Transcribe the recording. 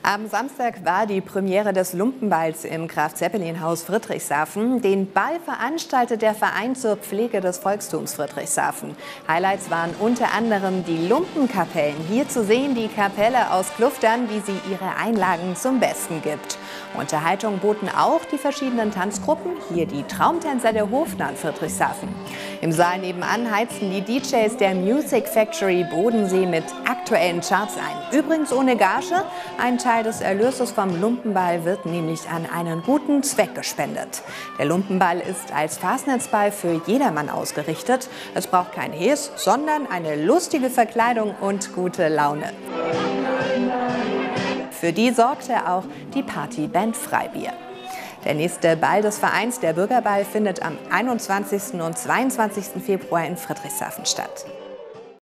Am Samstag war die Premiere des Lumpenballs im Graf-Zeppelin-Haus Friedrichshafen. Den Ball veranstaltet der Verein zur Pflege des Volkstums Friedrichshafen. Highlights waren unter anderem die Lumpenkapellen. Hier zu sehen die Kapelle aus Kluftern, wie sie ihre Einlagen zum Besten gibt. Unterhaltung boten auch die verschiedenen Tanzgruppen, hier die Traumtänzer der Hofnarren Friedrichshafen. Im Saal nebenan heizten die DJs der Music Factory Bodensee mit aktuellen Charts ein. Übrigens ohne Gage. Ein Teil des Erlöses vom Lumpenball wird nämlich an einen guten Zweck gespendet. Der Lumpenball ist als Fastnachtsball für jedermann ausgerichtet. Es braucht kein Hes, sondern eine lustige Verkleidung und gute Laune. Für die sorgte auch die Partyband Freibier. Der nächste Ball des Vereins, der Bürgerball, findet am 21. und 22. Februar in Friedrichshafen statt.